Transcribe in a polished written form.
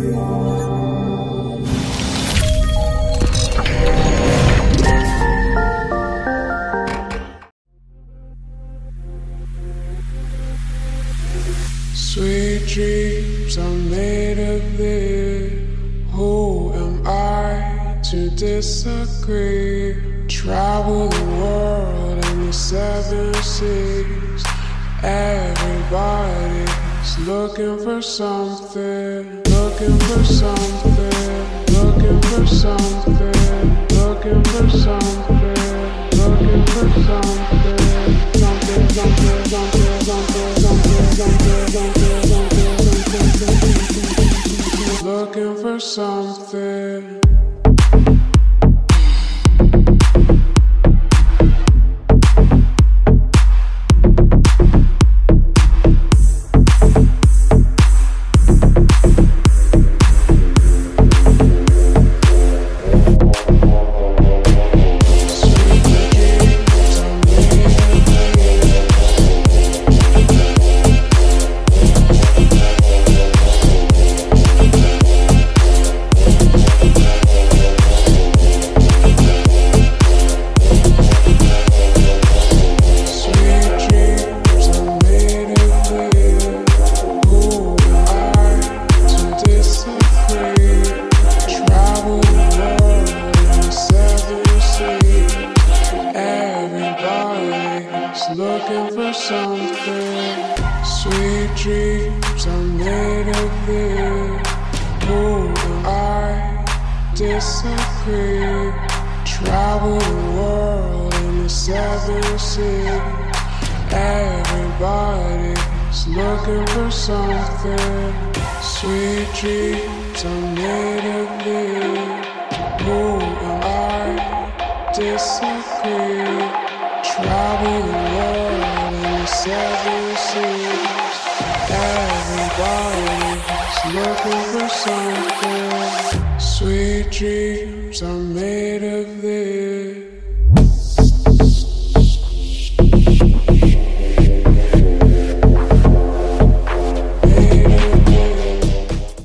Sweet dreams are made of this. Who am I to disagree? Travel the world and the 7 seas. Everybody's looking for something, looking for something, looking for something, looking for something, looking for something, something, something, something, something, something, something, something, something, looking for something. Looking for something. Sweet dreams are made of this. Who am I? Disagree. Travel the world in the 7 seas. Everybody's looking for something. Sweet dreams are made of this. Who am I? Disagree. Travel the world in the 7 seas. Everybody's looking for something. Sweet dreams are made of this.